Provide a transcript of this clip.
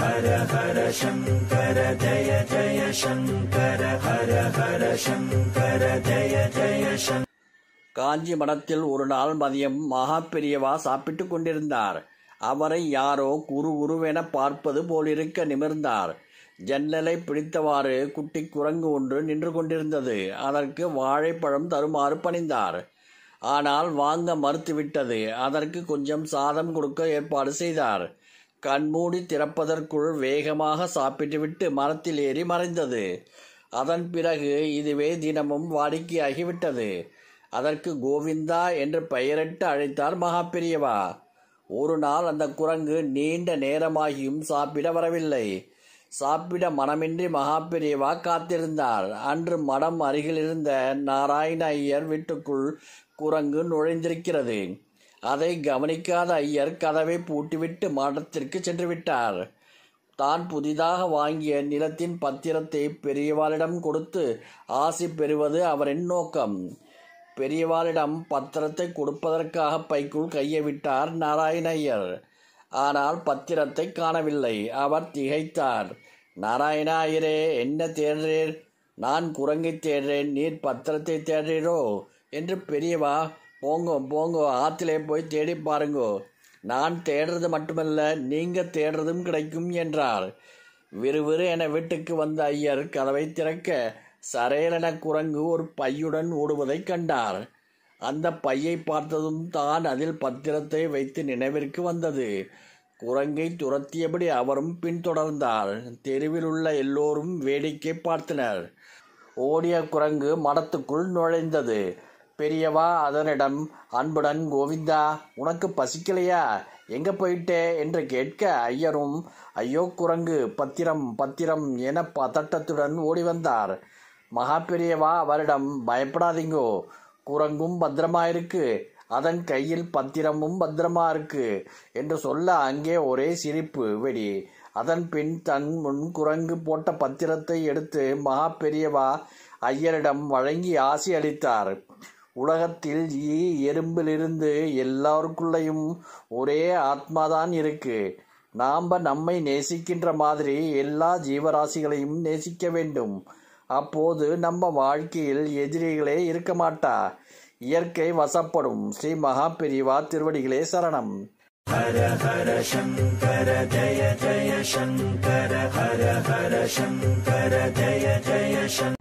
ஹர ஹர சங்கர ஜய ஜய சங்கர ஹர ஹர சங்கர ஜய ஜய சங்கர. காஞ்சி மடத்தில் ஒரு நாள் மதியம் மகா பெரியவா சாப்பிட்டுக் கொண்டிருந்தார். அவரை யாரோ குறுகுறுவென பார்ப்பது போலிருக்க நிமிர்ந்தார். ஜன்னலை பிடித்தவாறு குட்டி குரங்கு ஒன்று நின்று கொண்டிருந்தது. அதற்கு வாழைப்பழம் தருமாறு பணிந்தார். ஆனால் வாங்க மறுத்துவிட்டது. அதற்கு கொஞ்சம் சாதம் கொடுக்க ஏற்பாடு செய்தார். கண்மூடி திறப்பதற்குள் வேகமாக சாப்பிட்டுவிட்டு மரத்தில் ஏறி மறைந்தது. அதன் பிறகு இதுவே தினமும் வாடிக்கையாகிவிட்டது. அதற்கு கோவிந்தா என்று பெயரிட்டு அழைத்தார் மகா பெரியவா. ஒரு நாள் அந்த குரங்கு நீண்ட நேரமாகியும் சாப்பிட வரவில்லை. சாப்பிட மனமின்றி மகா பெரியவா காத்திருந்தார். அன்று மடம் அருகிலிருந்த நாராயண ஐயர் வீட்டுக்குள் குரங்கு நுழைந்திருக்கிறது. அதை கவனிக்காத ஐயர் கதவை பூட்டிவிட்டு மடத்திற்கு சென்று விட்டார். தான் புதிதாக வாங்கிய நிலத்தின் பத்திரத்தை பெரியவாளிடம் கொடுத்து ஆசி பெறுவது அவரின் நோக்கம். பெரியவாளிடம் பத்திரத்தை கொடுப்பதற்காக பைக்குள் கையை விட்டார் நாராயண ஐயர். ஆனால் பத்திரத்தை காணவில்லை. அவர் திகைத்தார். நாராயண ஐயரே, என்ன தேடுறீர்? நான் குரங்கை தேடுறேன், நீர் பத்திரத்தை தேடுறீரோ என்று பெரியவா. போங்கோ போங்கோ, ஆத்திலே போய் தேடி பாருங்கோ. நான் தேடுறது மட்டுமல்ல, நீங்க தேடுறதும் கிடைக்கும் என்றார். விறுவிறு என வீட்டுக்கு வந்த ஐயர் கதவை திறக்க சரேலென குரங்கு ஒரு பையுடன் ஓடுவதை கண்டார். அந்த பையை பார்த்ததும் தான் அதில் பத்திரத்தை வைத்து நினைவிற்கு வந்தது. குரங்கை துரத்தியபடி அவரும் பின்தொடர்ந்தார். தெருவில் உள்ள எல்லோரும் வேடிக்கை பார்த்தனர். ஓடிய குரங்கு மடத்துக்குள் நுழைந்தது. பெரியவா அதனிடம் அன்புடன், கோவிந்தா, உனக்கு பசிக்கலையா? எங்க போயிட்டே என்று கேட்க ஐயரும், ஐயோ குரங்கு, பத்திரம் பத்திரம் என பதட்டத்துடன் ஓடி வந்தார். மகா பெரியவா அவரிடம், பயப்படாதீங்கோ, குரங்கும் பத்திரமா இருக்கு, அதன் கையில் பத்திரமும் பத்திரமா இருக்கு என்று சொல்ல அங்கே ஒரே சிரிப்பு வெடி. அதன் பின் தன் முன் குரங்கு போட்ட பத்திரத்தை எடுத்து மகா பெரியவா ஐயரிடம் வழங்கி ஆசி அளித்தார். உலகத்தில் எறும்பிலிருந்து எல்லாருக்குள்ளேயும் ஒரே ஆத்மாதான் இருக்கு. நாம் நம்மை நேசிக்கின்ற மாதிரி எல்லா ஜீவராசிகளையும் நேசிக்க வேண்டும். அப்போது நம்ம வாழ்க்கையில் எதிரிகளே இருக்க மாட்டா. இயற்கை வசப்படும். ஸ்ரீ மகா பெரியவா திருவடிகளே சரணம். ஹர ஹர சங்கர ஜய ஜய சங்கர ஹர ஹர சங்கர ஜய ஜய சங்கர.